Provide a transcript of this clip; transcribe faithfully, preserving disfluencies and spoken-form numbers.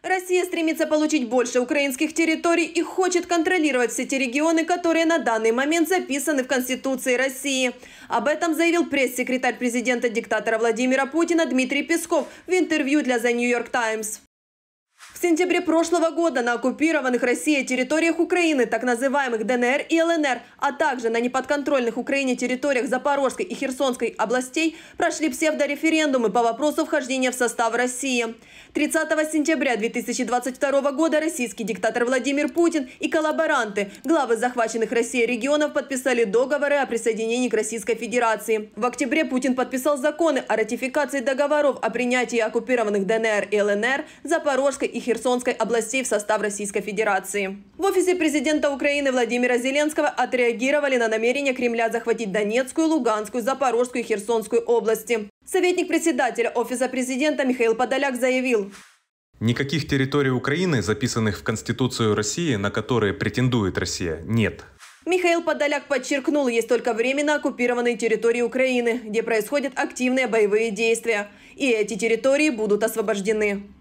Россия стремится получить больше украинских территорий и хочет контролировать все те регионы, которые на данный момент записаны в Конституции России. Об этом заявил пресс-секретарь президента-диктатора Владимира Путина Дмитрий Песков в интервью для The New York Times. В сентябре прошлого года на оккупированных Россией территориях Украины, так называемых ДНР и ЛНР, а также на неподконтрольных Украине территориях Запорожской и Херсонской областей прошли псевдореферендумы по вопросу вхождения в состав России. тридцатого сентября две тысячи двадцать второго года российский диктатор Владимир Путин и коллаборанты, главы захваченных Россией регионов, подписали договоры о присоединении к Российской Федерации. В октябре Путин подписал законы о ратификации договоров о принятии оккупированных ДНР и ЛНР, Запорожской и Херсонской областей в состав Российской Федерации. В офисе президента Украины Владимира Зеленского отреагировали на намерение Кремля захватить Донецкую, Луганскую, Запорожскую и Херсонскую области. Советник председателя офиса президента Михаил Подоляк заявил: никаких территорий Украины, записанных в Конституцию России, на которые претендует Россия, нет. Михаил Подоляк подчеркнул, есть только временно оккупированные территории Украины, где происходят активные боевые действия. И эти территории будут освобождены.